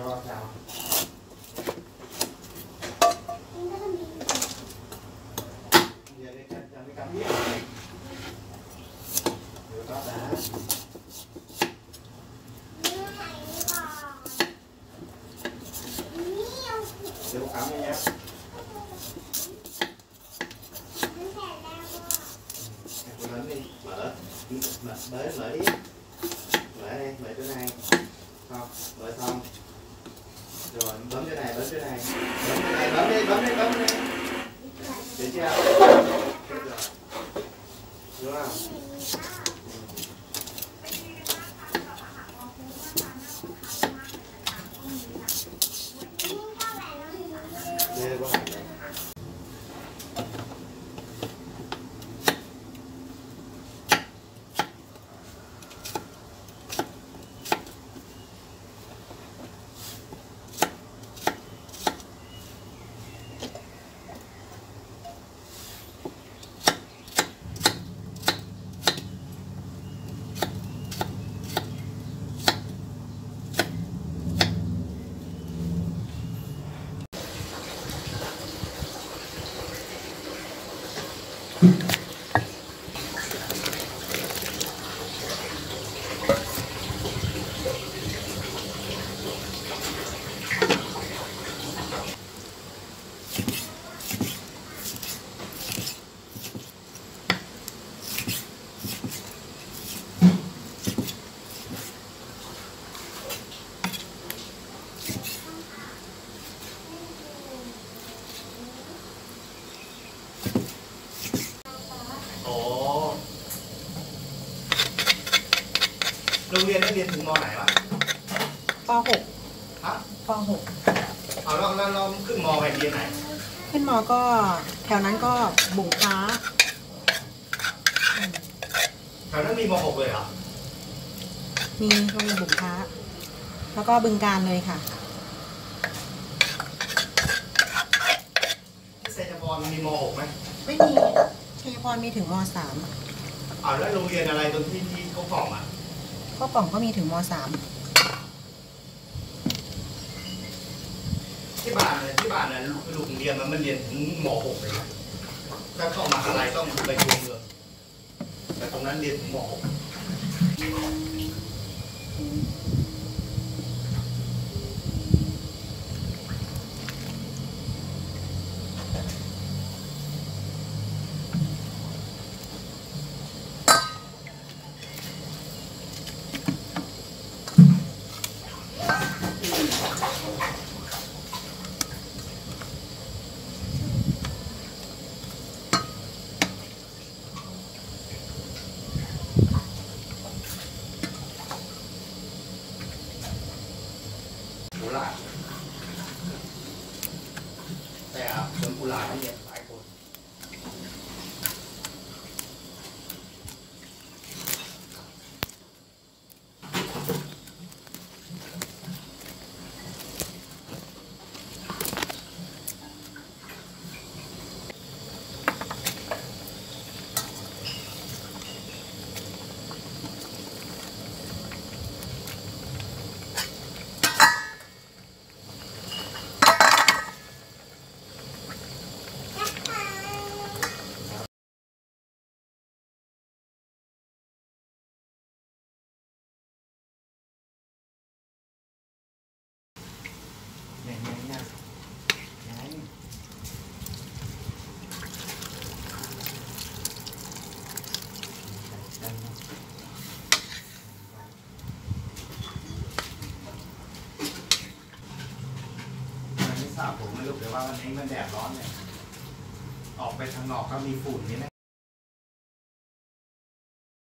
lo sao giờ đi cắt cho mấy cắm biết rồi có đã được cắm nha lớn đi mở bới mở đi mở đây mở chỗ này không mở xong rồi bấm chỗ này bấm chỗ này bấm chỗ này bấm đi bấm đi bấm đi được chưa đúng không đây có hạt này.โรงเรียนได้เรียนถึงม.ไหนวะป .6 ฮะป .6 เอาเราขึ้นม.ไปเรียนไหนขึ้นม.ก็แถวนั้นก็บุ่งค้าแถวนั้นมีม.6เลยเหรอมีโรงเรียนบุ่งค้าแล้วก็บึงกาฬเลยค่ะที่ชัยพรมีม.6ไหมไม่มีชัยพรมีถึงม.3 แล้วโรงเรียนอะไรตรงที่เขากล่องอ่ะก็กล่องก็มีถึงม.3 ที่บ้านเนี่ยลูกเรียนมันเรียนถึงม.6เลยนะถ้าเข้ามหาลัยต้องไปชมเมืองแต่ตรงนั้นเรียนถึงม.6แต่คนกุหลาบเนี่ยหลายคนผมไม่รู้เลยว่าวันนี้มันแดดร้อนเนี่ยออกไปทางนอกก็มีฝุ่นนี่นะ